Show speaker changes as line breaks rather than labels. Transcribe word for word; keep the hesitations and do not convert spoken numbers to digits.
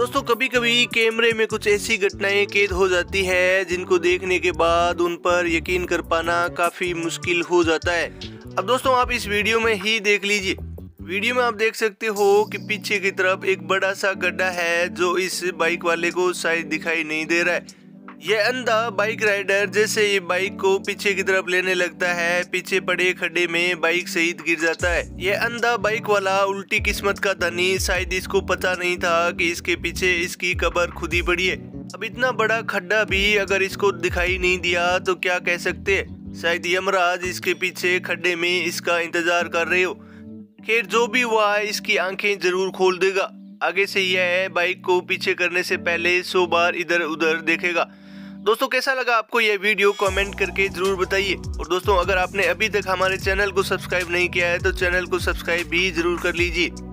दोस्तों कभी कभी कैमरे में कुछ ऐसी घटनाएं कैद हो जाती है जिनको देखने के बाद उन पर यकीन कर पाना काफी मुश्किल हो जाता है। अब दोस्तों आप इस वीडियो में ही देख लीजिए। वीडियो में आप देख सकते हो कि पीछे की तरफ एक बड़ा सा गड्ढा है जो इस बाइक वाले को शायद दिखाई नहीं दे रहा है। यह अंधा बाइक राइडर जैसे ये बाइक को पीछे की तरफ लेने लगता है, पीछे पड़े खड्डे में बाइक सहित गिर जाता है। यह अंधा बाइक वाला उल्टी किस्मत का धनी, शायद इसको पता नहीं था कि इसके पीछे इसकी कब्र खुद ही पड़ी है। अब इतना बड़ा खड्डा भी अगर इसको दिखाई नहीं दिया तो क्या कह सकते हैं, शायद यमराज इसके पीछे खड्डे में इसका इंतजार कर रहे हो। खैर जो भी हुआ इसकी आंखें जरूर खोल देगा। आगे से यह बाइक को पीछे करने से पहले सौ बार इधर उधर देखेगा। दोस्तों कैसा लगा आपको यह वीडियो कमेंट करके जरूर बताइए। और दोस्तों अगर आपने अभी तक हमारे चैनल को सब्सक्राइब नहीं किया है तो चैनल को सब्सक्राइब भी जरूर कर लीजिए।